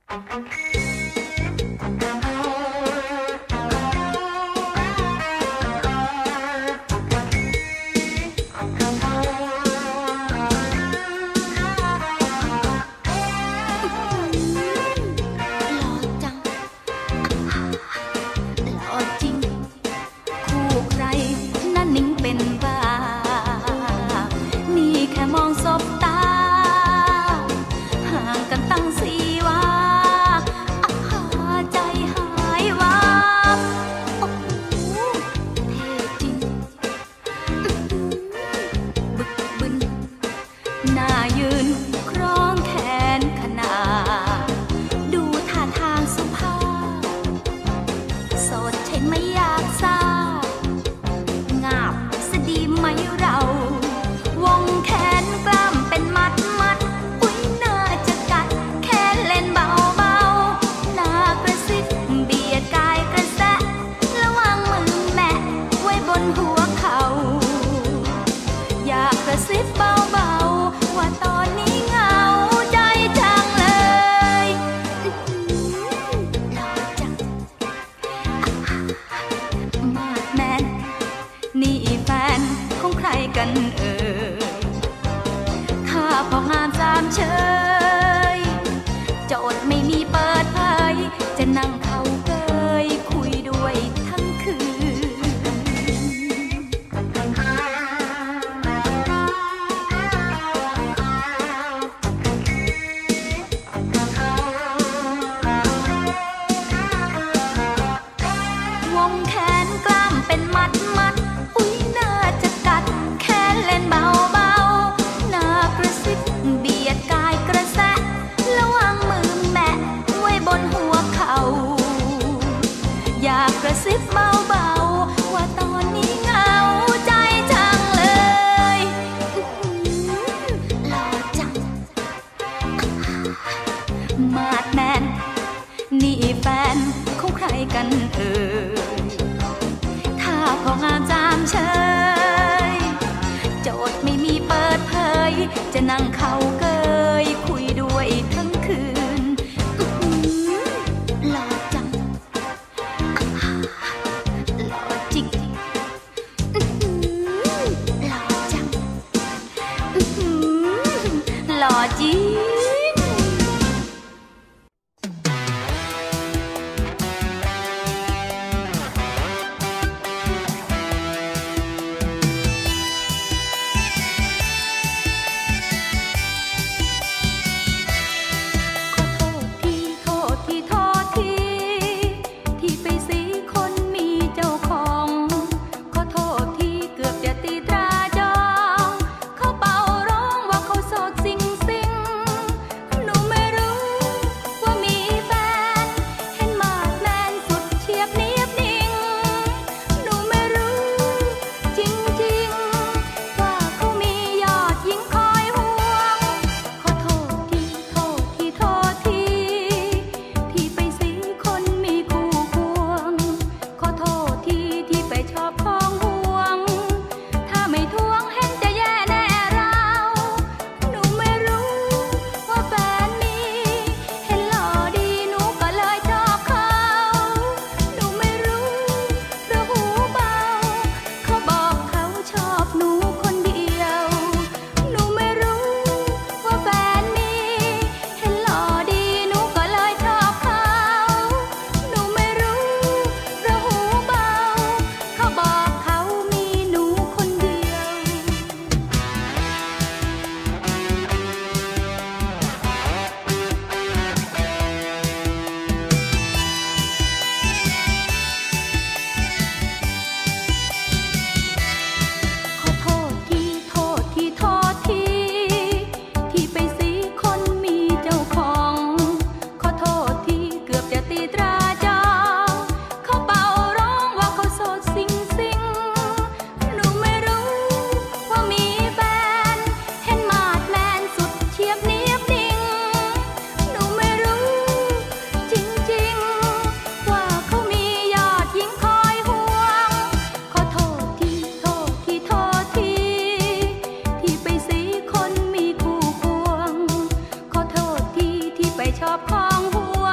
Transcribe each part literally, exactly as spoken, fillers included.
ชอบของห่ว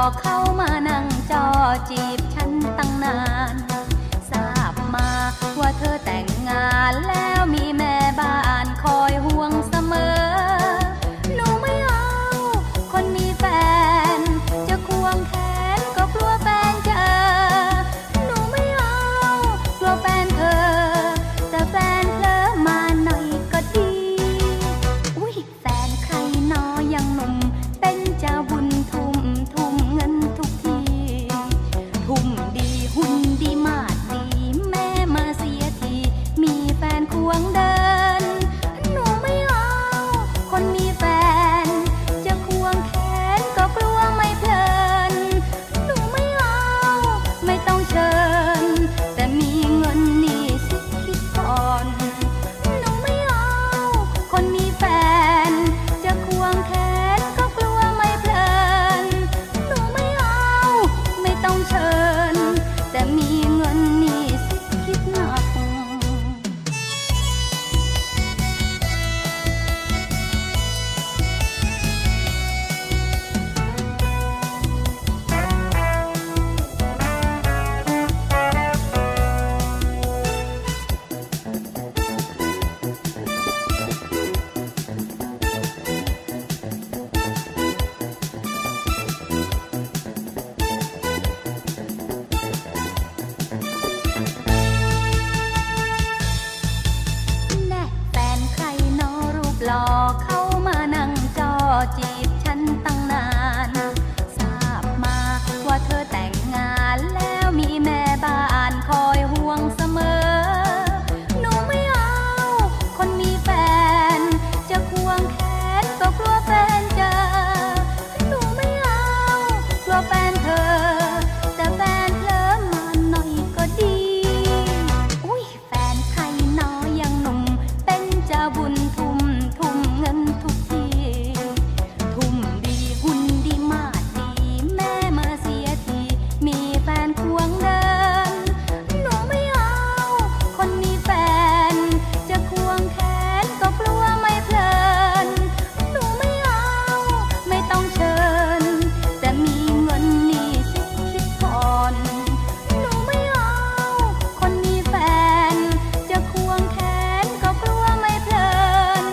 เข้ามานั่งจอจีบฉันตั้งนานทราบมาว่าเธอแต่งงานแล้วมีแม่บ้านคอยห่วงเสมอหนูไม่เอาคนมีแฟนจะควงแขนก็กลัวแฟนเจอหนูไม่เอากลัวแฟนเธอแต่แฟนเผลอมาหน่อยก็ดีอุ้ยแฟนใครน้อยังหนุ่มเป็นเจ้าบุญทุ่มทุ่มเงินทุกทีทุ่มดีหุ่นดีมาดดีแม่มาเสียทีมีแฟนควงเดินหนูไม่เอาคนมีแฟนจะควงแขนก็กลัวไม่เพลินหนูไม่เอาไม่ต้องเชิญแต่มีเงินนี่สิคิดก่อนหนูไม่เอาคนมีแฟนจะควงแขนก็กลัวไม่เพลินหนูไม่เอาไม่ต้องเชิญแต่มีเงินนี่สิคิดหนักหล่อเข้ามานั่งจอจีบฉันตั้งนานทราบมาว่าเธอแต่งงานแล้วมีแม่บ้านคอยห่วงเสมอหนูไม่เอาคนมีแฟนจะควงแขนก็กลัวแฟนเจอหนูไม่เอากลัวแฟนเธอแต่แฟนเผลอมาหน่อยก็ดีอุ้ยแฟนใครน้อยังหนุ่มเป็นเจ้าบุญทุ่มเงินทุกทีทุ่มดีหุ่นดีมาดดีแม่มาเสียทีมีแฟนควงเดินหนูไม่เอาคนมีแฟนจะควงแขนก็กลัวไม่เพลินหนูไม่เอาไม่ต้องเชิญแต่มีเงินนี่สิคิดก่อนหนูไม่เอาคนมีแฟนจะควงแขนก็กลัวไม่เพลิน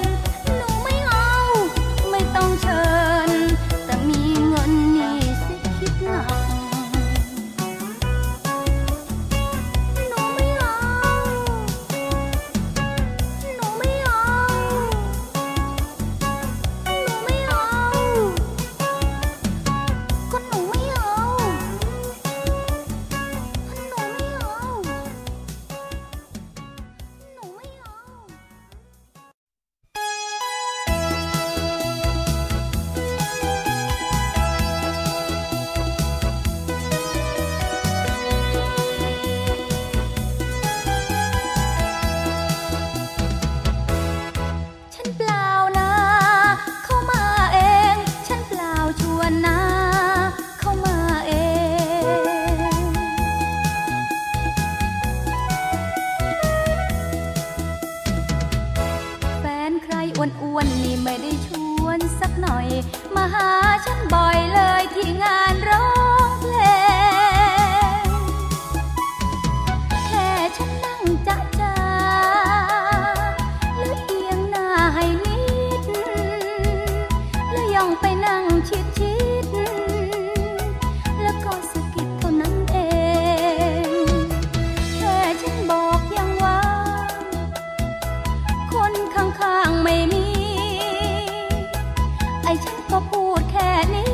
ไม่ต้องเชิญแต่มีเงินนี่สิคิดหนักหนูไม่เอาหนูไม่เอาหนูไม่เอาก็หนูไม่เอาหนูไม่เอาหนูไม่เอาอ้วนๆนี่ไม่ได้ชวนสักหน่อยมาหาฉันบ่อยเลยที่งานร้องเพลงแค่ฉันนั่งจ๊ะจ๊ะแล้วเอียงหน้าให้นิดแล้วย่องไปนั่งชิดชิดแล้วก็สะกิดเท่านั้นเองแค่ฉันบอกยังว่าคนข้างๆไม่มีไอ้ฉันก็พูดแค่นี้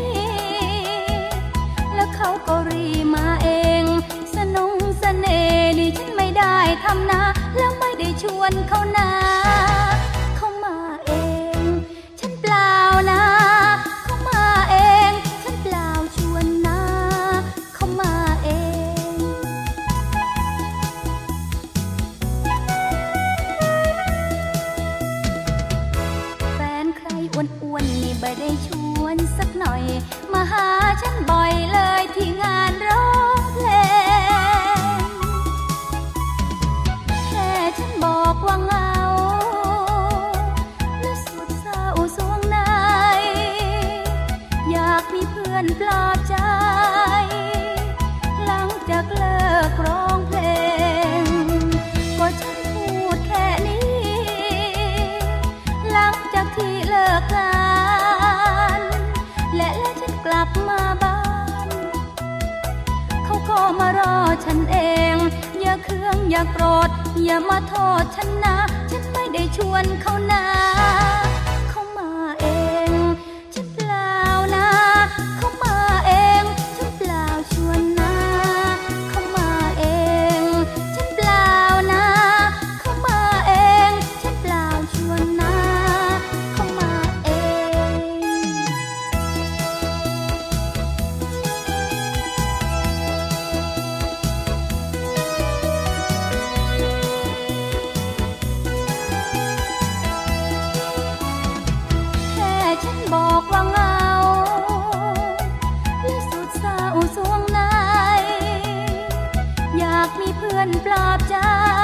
แล้วเขาก็รีมาเองสนงเสน่ห์นี่ฉันไม่ได้ทำนะแล้วไม่ได้ชวนเขานะเขามาเองฉันเปล่านะเขามาเองฉันเปล่าชวนนะเขามาเองแฟนใครอ้วนๆนี่ไม่ได้ชวนสักหน่อยมาหาฉันบ่อยเลยที่งานร้องเพลงแค่ฉันบอกว่าเหงาอย่าโกรธอย่ามาโทษฉันนะฉันไม่ได้ชวนเขานะเขามาเองฉันเปล่านะเขามาเองฉันเปล่าชวนนะเขามาเองฉันเปล่านะเขามาเองฉันเปล่าชวนนะเขามาเองฉันบอกว่าเหงาและสุดเศร้าสวงในอยากมีเพื่อนปลอบใจ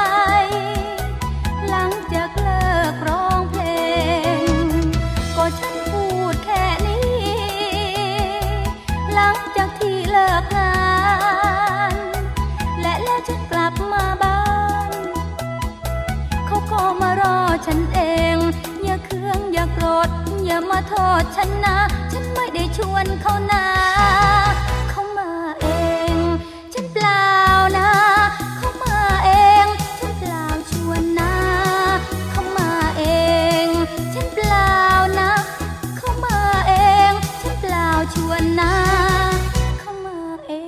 หลังจากเลิกร้องเพลงก็ฉันพูดแค่นี้หลังจากที่เลิกงานและแล้วฉันกลับมาบ้านเขาก็มารอฉันเองอย่าเคืองอย่าโกรธอย่ามาโทษฉันนะฉันไม่ได้ชวนเขานะเขามาเองฉันเปล่านะเขามาเองฉันเปล่าชวนนะเขามาเองฉันเปล่านะเขามาเองฉันเปล่าชวนนะเขามาเอง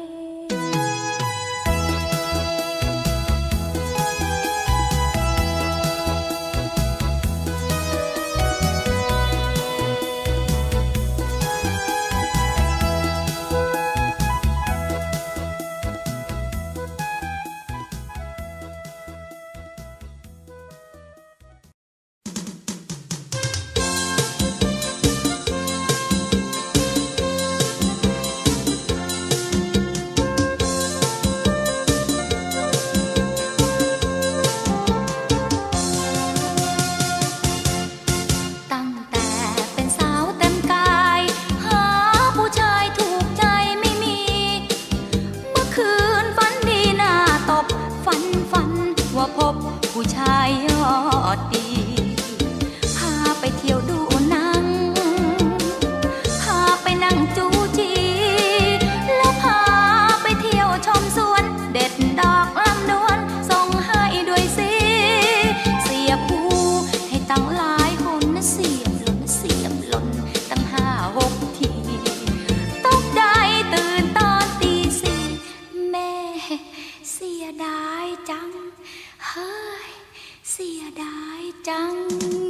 พบผู้ชายยอดดีพาไปเที่ยวดูหนังพาไปนั่งจูจีแล้วพาไปเที่ยวชมสวนเด็ดดอกลำดวนส่งให้ด้วยสิเสียผู้ให้ตั้งหลายคนนะเสียบหล่นเสียบหล่นตั้งห้าหกทีตกใจตื่นตอนตีสี่แม่เสียดายจังเฮ้ยเสียดายจัง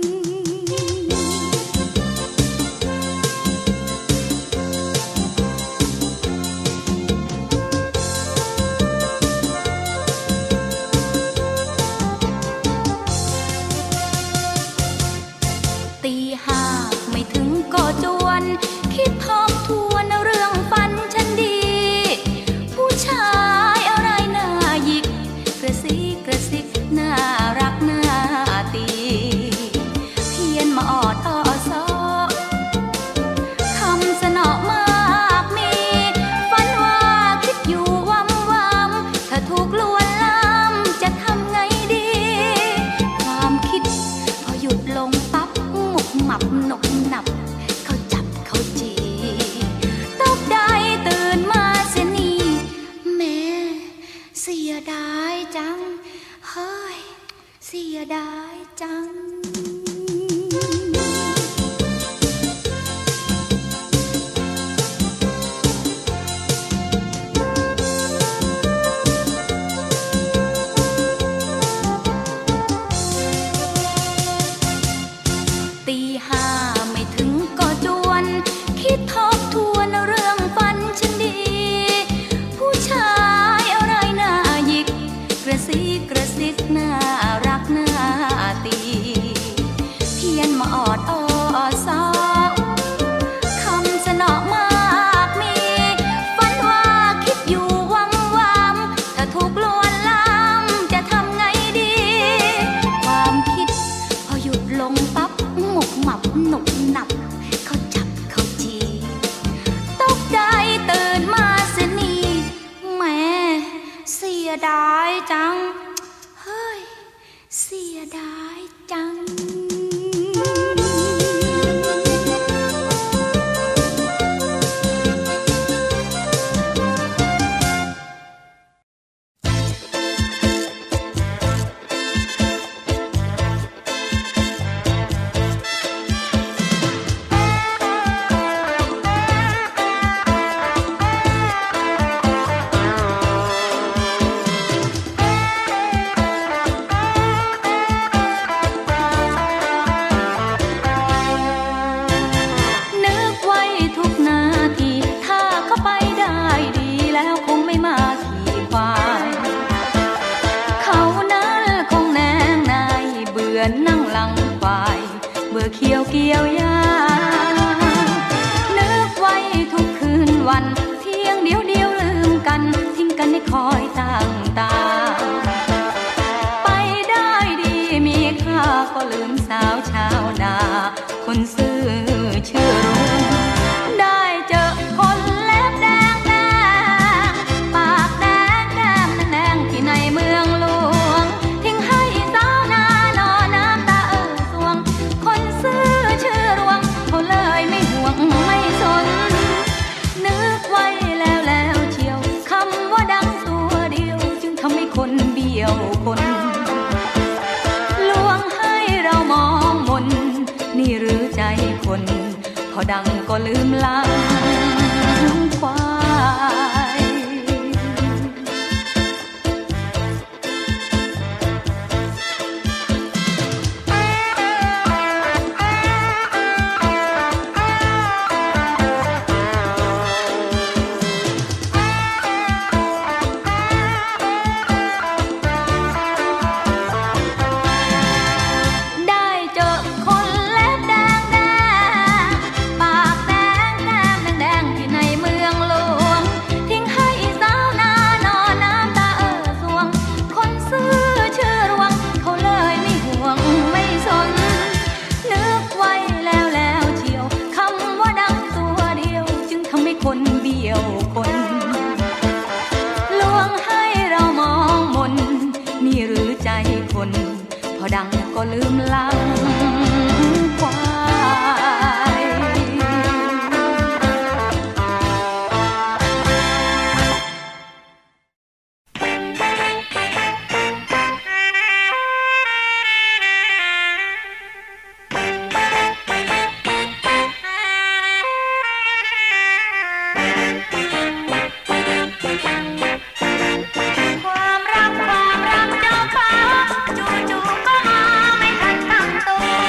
ตีห้าไม่ถึงก็จวนคิดทบทวนเรื่องฝันฉันดีผู้ชายอะไรน่าหยิกกระซิกกระซิกน่ารักน่าตีเพียนมาออดอ้อซอคำสนอมากมีฝันว่าคิดอยู่วำวำถ้าถูกลวนลามจะทำไงดีความคิดพอหยุดลงปั๊บหมุกหมับหนกหนับเขาจับเขาจีตกได้ตื่นมาเสียนี่แม่เสียดายจังเฮ้ยเสียดายจังตีห้าไม่ถึงก็จวนคิดทบทวนเรื่องฝันฉันดีผู้ชายอะไรน่าหยิกกระซิกกระซิกน่ารักน่าตีเพียนมาออดอ้อซอคำสนอมากมีฝันว่าคิดอยู่วำวำถ้าถูกลวนลามจะทำไงดีความคิดพอหยุดลงปั๊บหมุกหมับหนุกหนับเขาจับเขาจีตกใจตื่นมาเสียนี่แม่เสียดายจังเฮ้ยเสียดายจังอนนั่งหลังควายเบื่อเคี้ยวเกี่ยวยานึกไว้ทุกคืนวันเพียงเดียวเดียวลืมกันทิ้งกันให้คอยตั้งตาไปได้ดีมีค่าก็ลืมสาวชาวนาคนซื่อชื่อรุ่งได้เจอคนเล็บแดงแดงปากแดงแก้มแดงที่ในเมืองหลวงทิ้งให้สาวนานอน้ำตาเอ่อสวงคนซื่อชื่อรวงเขาเลยไม่ห่วงไม่สนนึกไว้แล้วแล้วเชียวคำว่าดังตัวเดียวจึงทำให้คนเบี้ยวคนลวงให้เรามองมนนี่หรือใจคนพอดังก็ลืมลังควายคนเบี้ยวคนลวงให้เรามองมนนี่หรือใจคนพอดังก็ลืมลังควายความรักความรักเจ้าฟ้าจู่ๆก็มาไม่ทันตั้งตัว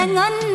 เงิน